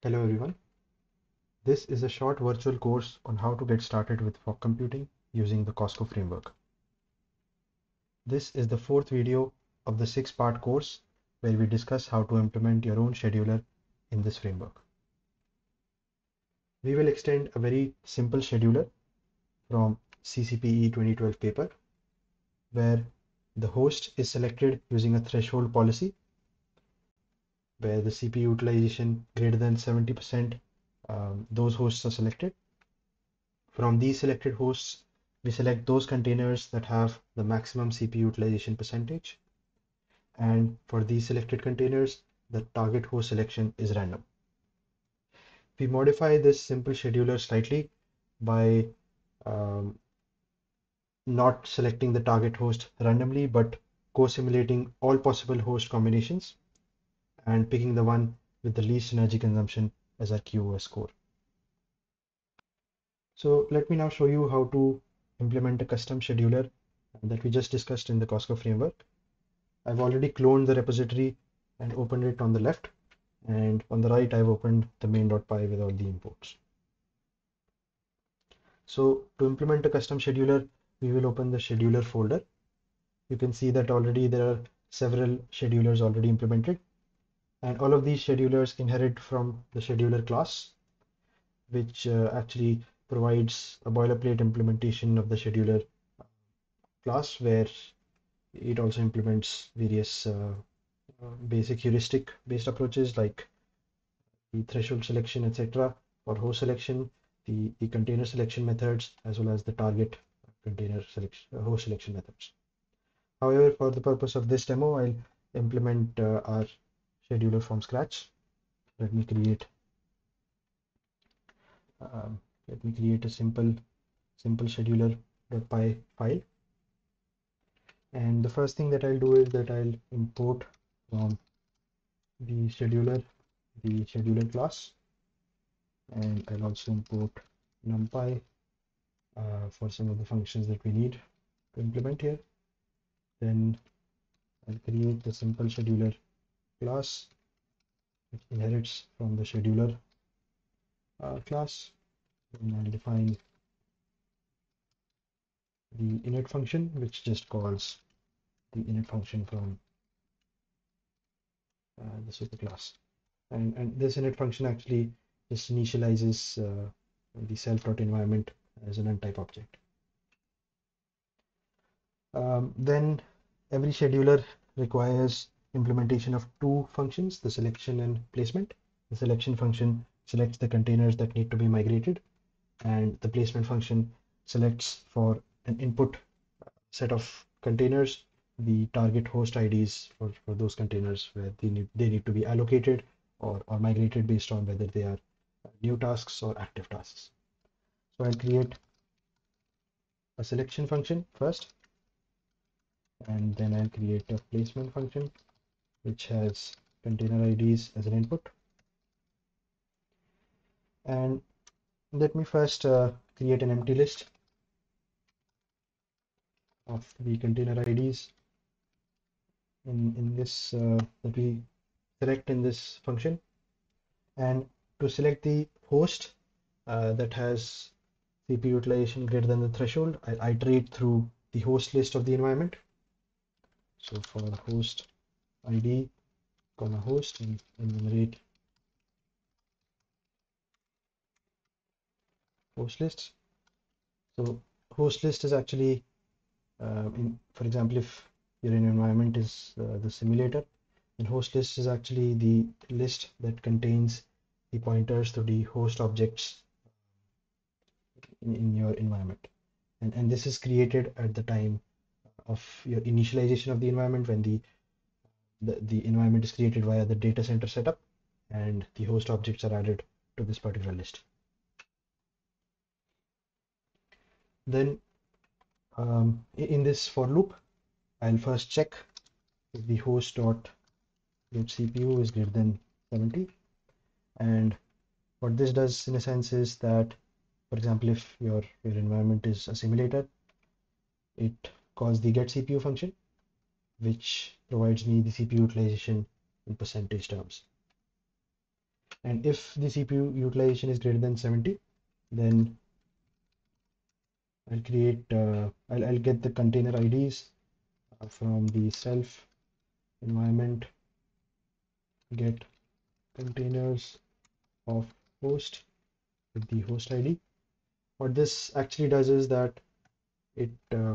Hello everyone. This is a short virtual course on how to get started with fog computing using the COSCO framework. This is the fourth video of the 6-part course where we discuss how to implement your own scheduler in this framework. We will extend a very simple scheduler from CCPE 2012 paper where the host is selected using a threshold policy where the CPU utilization greater than 70%, those hosts are selected. From these selected hosts, we select those containers that have the maximum CPU utilization percentage. And for these selected containers, the target host selection is random. We modify this simple scheduler slightly by um, not selecting the target host randomly, but co-simulating all possible host combinations and picking the one with the least energy consumption as our QoS score. So let me now show you how to implement a custom scheduler that we just discussed in the COSCO framework. I've already cloned the repository and opened it on the left, and on the right I've opened the main.py with all the imports. So to implement a custom scheduler, we will open the scheduler folder. You can see that already there are several schedulers already implemented, and all of these schedulers inherit from the scheduler class, which actually provides a boilerplate implementation of the scheduler class, where it also implements various basic heuristic based approaches like the threshold selection, etc., or host selection, the container selection methods, as well as the target container selection, host selection methods. However, for the purpose of this demo, I'll implement our scheduler from scratch. Let me create um, a simple scheduler.py file. And the first thing that I'll do is that I'll import from the scheduler class, and I'll also import numpy for some of the functions that we need to implement here. Then I'll create the simple scheduler class, which inherits from the scheduler class. And I'll define the init function, which just calls the init function from the superclass. And this init function actually just initializes the self.environment as an untype object. Then every scheduler requires implementation of two functions, the selection and placement. The selection function selects the containers that need to be migrated, and the placement function selects for an input set of containers the target host IDs for those containers where they need to be allocated or migrated based on whether they are new tasks or active tasks. So I'll create a selection function first, and then I'll create a placement function which has container IDs as an input. And let me first create an empty list of the container IDs in this that we select in this function. And to select the host that has CPU utilization greater than the threshold, I iterate through the host list of the environment. So for host ID, comma host, and enumerate host lists. So host list is actually, for example, if your environment is the simulator, then host list is actually the list that contains the pointers to the host objects in your environment. And this is created at the time of your initialization of the environment, when the environment is created via the data center setup, and the host objects are added to this particular list. Then in this for loop, I'll first check if the host dot get CPU is greater than 70. And what this does in a sense is that, for example, if your environment is a simulator, it calls the get CPU function, which provides me the CPU utilization in percentage terms. And if the CPU utilization is greater than 70, then I'll get the container IDs from the self environment get containers of host with the host ID. What this actually does is that it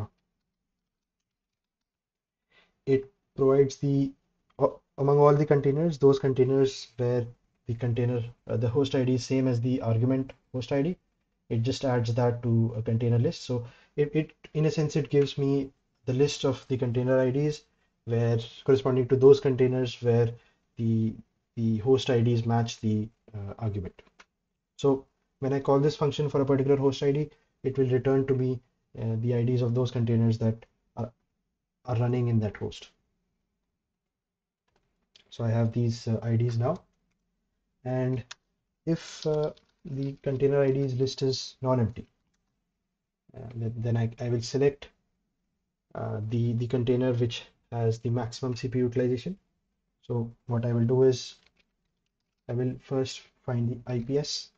it provides among all the containers, those containers where the host ID is same as the argument host ID. It just adds that to a container list. So it in a sense it gives me the list of the container IDs where corresponding to those containers where the host IDs match the argument. So when I call this function for a particular host ID, it will return to me the IDs of those containers that are, are running in that host. So I have these IDs now, and if the container IDs list is non-empty, then I will select the container which has the maximum CPU utilization. So what I will do is I will first find the IPS,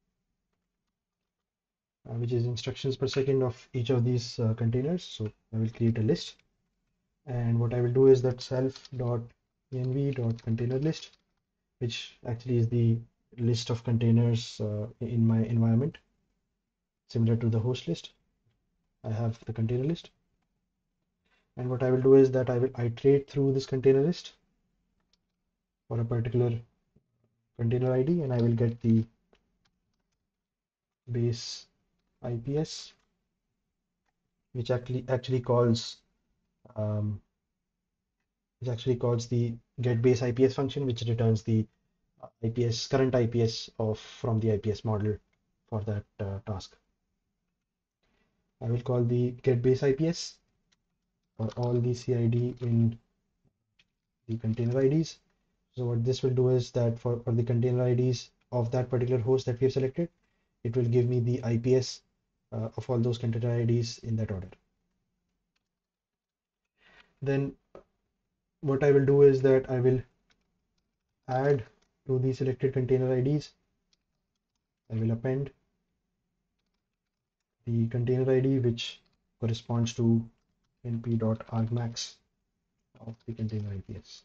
which is instructions per second of each of these containers. So I will create a list, and what I will do is that self.env.container list, which actually is the list of containers in my environment, similar to the host list. I have the container list, and what I will do is that I will iterate through this container list for a particular container ID, and I will get the base IPS, which actually calls um, the get base IPS function, which returns the IPS current IPS of from the IPS model for that task. I will call the get base IPS for all the CID in the container IDs. So what this will do is that for the container IDs of that particular host that we have selected, it will give me the IPS of all those container IDs in that order. Then what I will do is that I will add to the selected container IDs. I will append the container ID which corresponds to np.argmax of the container IPS.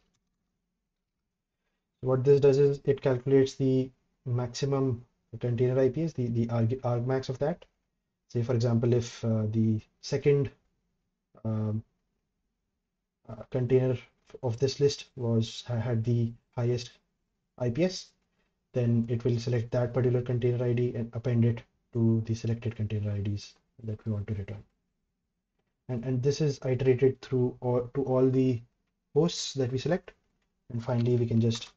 So what this does is it calculates the maximum container IPS, the argmax of that. Say for example, if the second um, container of this list had the highest IPS, then it will select that particular container ID and append it to the selected container IDs that we want to return. And this is iterated through to all the hosts that we select, and finally we can just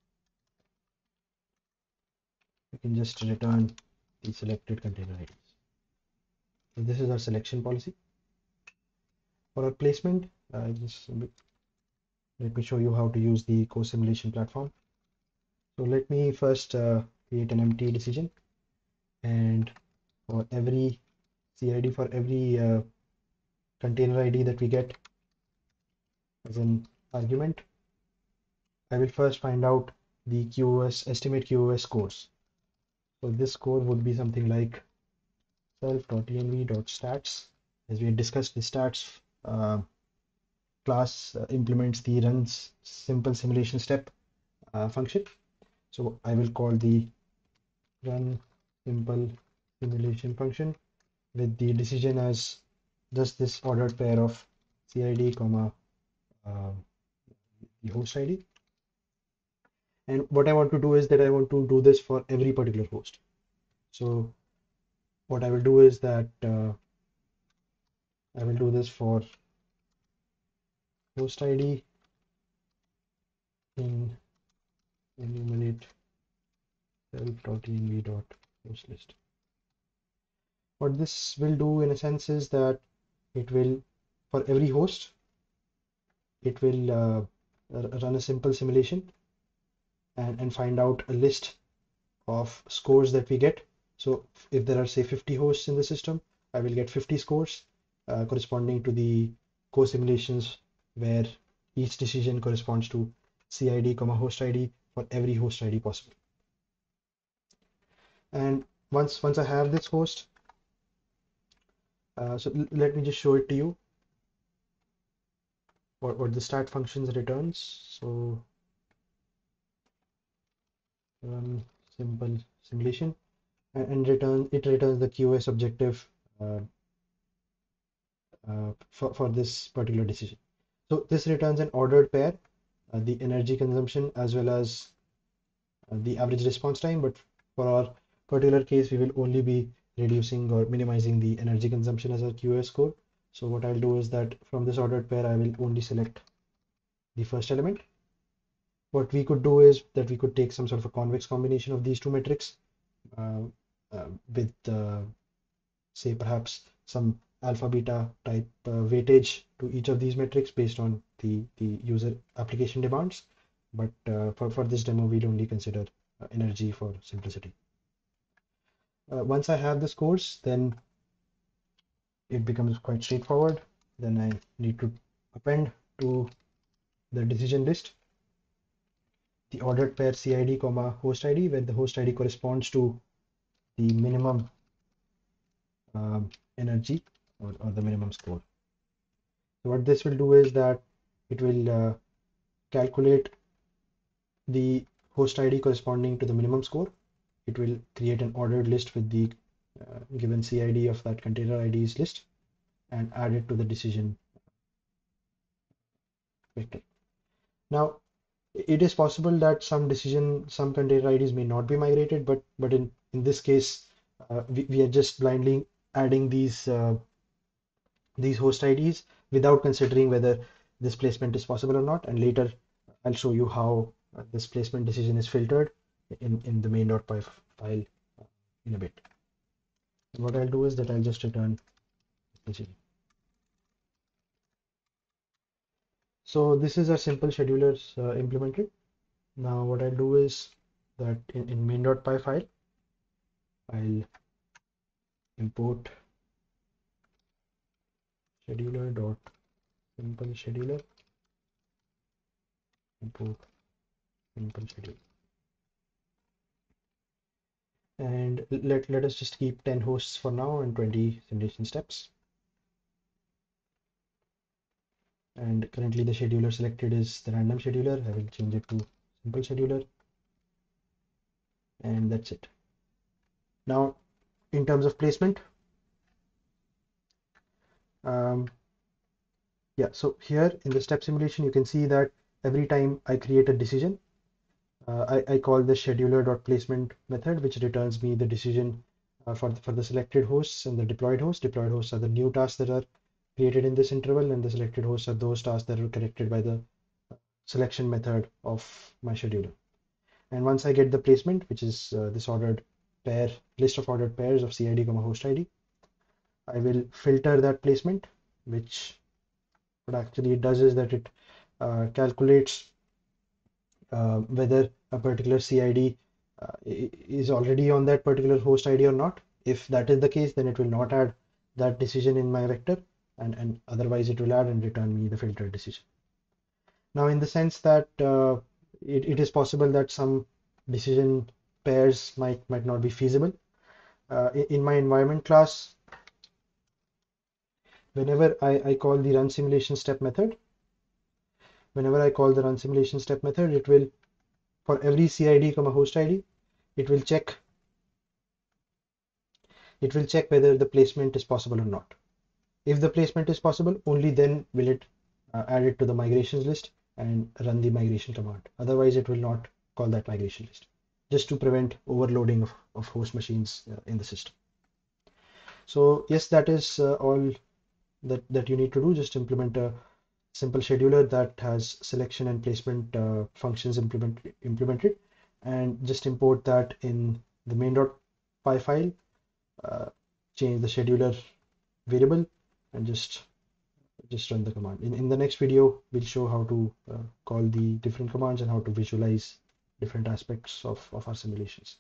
return the selected container IDs. So this is our selection policy. For our placement, let me show you how to use the co-simulation platform. So let me first create an empty decision, and for every CID, for every container ID that we get as an argument, I will first find out the QoS estimate QoS scores. So this score would be something like self.env.stats. As we had discussed, the stats class implements the runs simple simulation step function. So I will call the run simple simulation function with the decision as just this ordered pair of CID comma the host ID. And what I want to do is that I want to do this for every particular host. So what I will do is that I will do this for host ID in enumerate self.env.host list. What this will do in a sense is that it will, for every host, it will run a simple simulation and find out a list of scores that we get. So if there are say 50 hosts in the system, I will get 50 scores corresponding to the co-simulations where each decision corresponds to CID, host ID for every host ID possible. And once I have this host, so let me just show it to you what the start functions returns. So simple simulation, and it returns the QoS objective uh, for this particular decision. So this returns an ordered pair, the energy consumption as well as the average response time. But for our particular case, we will only be reducing or minimizing the energy consumption as our QoS score. So what I'll do is that from this ordered pair, I will only select the first element. What we could do is that we could take some sort of a convex combination of these two metrics uh, with say perhaps some alpha beta type weightage to each of these metrics based on the user application demands. But for this demo, we'll only consider energy for simplicity. Once I have the scores, then it becomes quite straightforward. Then I need to append to the decision list the ordered pair CID comma host ID, where the host ID corresponds to the minimum energy or the minimum score. So what this will do is that it will calculate the host ID corresponding to the minimum score. It will create an ordered list with the given CID of that container IDs list and add it to the decision vector. Now, it is possible that some container IDs may not be migrated, but in this case, we are just blindly adding these host IDs without considering whether this placement is possible or not. And later, I'll show you how this placement decision is filtered in the main.py file in a bit. And what I'll do is that I'll just return decision. So this is a simple schedulers implemented. Now what I'll do is that in main.py file, I'll import scheduler.simple scheduler, import simple scheduler. And let us just keep 10 hosts for now and 20 simulation steps. And currently the scheduler selected is the random scheduler. I will change it to simple scheduler, and that's it. Now, in terms of placement, yeah, so here in the step simulation, you can see that every time I create a decision, I call the scheduler.placement method, which returns me the decision for the selected hosts and the deployed hosts. Deployed hosts are the new tasks that are created in this interval, and the selected hosts are those tasks that are corrected by the selection method of my scheduler. And once I get the placement, which is this ordered pair list of ordered pairs of CID comma host ID, I will filter that placement, which what actually it does is that it calculates whether a particular CID is already on that particular host ID or not. If that is the case, then it will not add that decision in my vector, and otherwise it will add and return me the filtered decision. Now, in the sense that it is possible that some decision pairs might not be feasible. In my environment class, whenever I call the run simulation step method, it will, for every CID comma host ID, it will check whether the placement is possible or not. If the placement is possible, only then will it add it to the migrations list and run the migration command. Otherwise, it will not call that migration list, just to prevent overloading of host machines in the system. So yes, that is all that you need to do. Just implement a simple scheduler that has selection and placement functions implemented, and just import that in the main.py file, change the scheduler variable, and just run the command. In the next video, we'll show how to call the different commands and how to visualize different aspects of our simulations.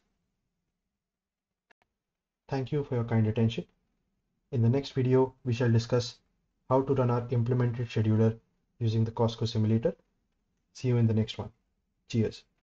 Thank you for your kind attention. In the next video, we shall discuss how to run our implemented scheduler using the COSCO simulator. See you in the next one. Cheers.